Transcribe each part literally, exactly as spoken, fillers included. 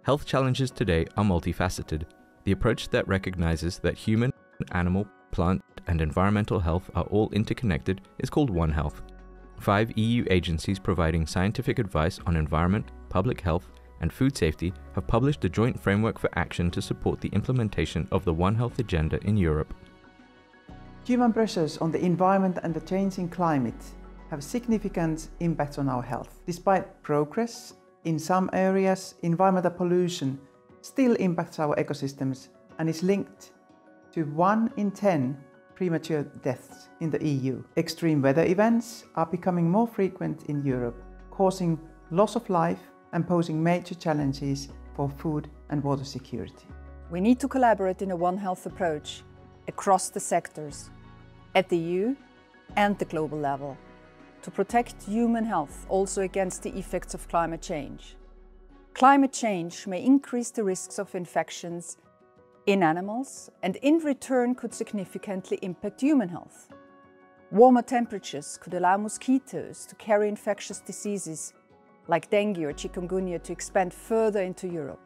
Health challenges today are multifaceted. The approach that recognizes that human, animal, plant, and environmental health are all interconnected is called One Health. Five E U agencies providing scientific advice on environment, public health, and food safety have published a joint framework for action to support the implementation of the One Health agenda in Europe. Human pressures on the environment and the changing climate have significant impacts on our health. Despite progress, in some areas, environmental pollution still impacts our ecosystems and is linked to one in ten premature deaths in the E U. Extreme weather events are becoming more frequent in Europe, causing loss of life and posing major challenges for food and water security. We need to collaborate in a One Health approach across the sectors, at the E U and the global level, to protect human health also against the effects of climate change. Climate change may increase the risks of infections in animals and in return could significantly impact human health. Warmer temperatures could allow mosquitoes to carry infectious diseases like dengue or chikungunya to expand further into Europe.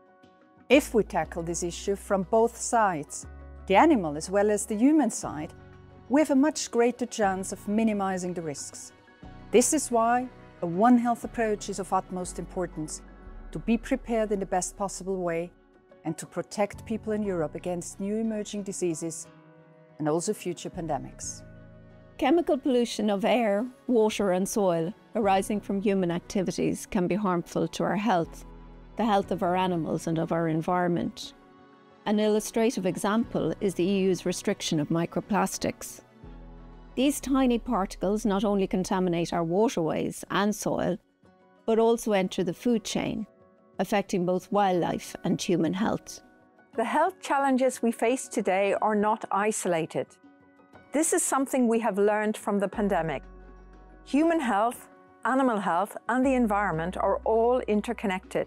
If we tackle this issue from both sides, the animal as well as the human side, we have a much greater chance of minimizing the risks. This is why a One Health approach is of utmost importance to be prepared in the best possible way and to protect people in Europe against new emerging diseases and also future pandemics. Chemical pollution of air, water and soil arising from human activities can be harmful to our health, the health of our animals and of our environment. An illustrative example is the E U's restriction of microplastics. These tiny particles not only contaminate our waterways and soil, but also enter the food chain, affecting both wildlife and human health. The health challenges we face today are not isolated. This is something we have learned from the pandemic. Human health, animal health, and the environment are all interconnected.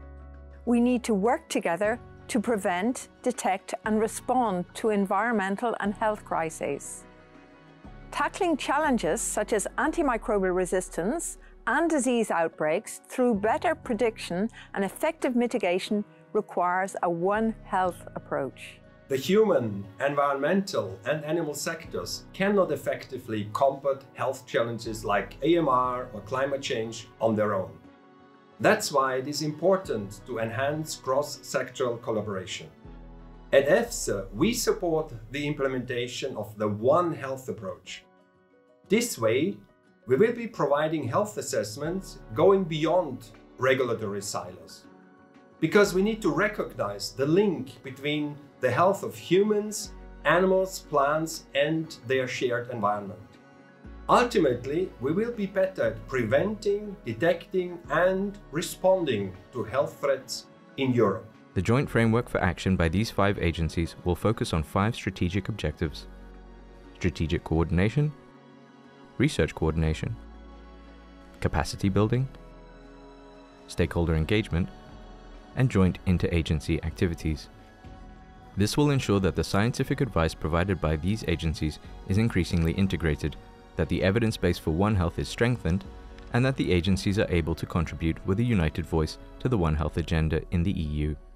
We need to work together to prevent, detect, and respond to environmental and health crises. Tackling challenges such as antimicrobial resistance and disease outbreaks through better prediction and effective mitigation requires a One Health approach. The human, environmental, and animal sectors cannot effectively combat health challenges like A M R or climate change on their own. That's why it is important to enhance cross-sectoral collaboration. At EFSA, we support the implementation of the One Health approach. This way, we will be providing health assessments going beyond regulatory silos. Because we need to recognize the link between the health of humans, animals, plants, and their shared environment. Ultimately, we will be better at preventing, detecting, and responding to health threats in Europe. The joint framework for action by these five agencies will focus on five strategic objectives: strategic coordination, research coordination, capacity building, stakeholder engagement, and joint interagency activities. This will ensure that the scientific advice provided by these agencies is increasingly integrated, that the evidence base for One Health is strengthened, and that the agencies are able to contribute with a united voice to the One Health agenda in the E U.